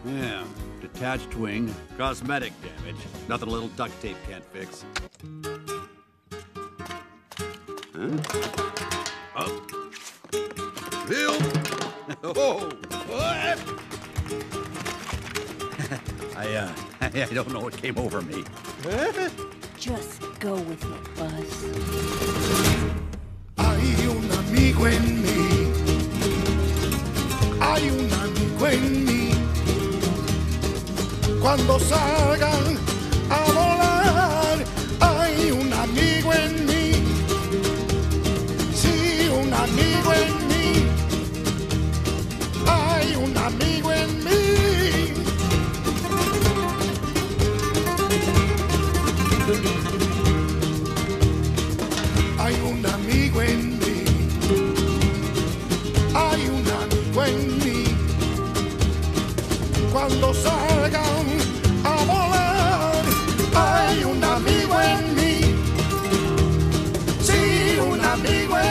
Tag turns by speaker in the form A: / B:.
A: Yeah, detached wing, cosmetic damage. Nothing a little duct tape can't fix. Huh? Oh. Bill! Oh! What? I don't know what came over me.
B: Just go with it, Buzz.
C: Hay un amigo en mí. Hay un amigo en mí. Cuando salgan a volar, hay un amigo en mí. Sí, un amigo en mí. Hay un amigo en mí. Hay un amigo en mí. Hay un amigo en mí. Cuando salgan a volar, hay un amigo en mí. Sí, un amigo en mí.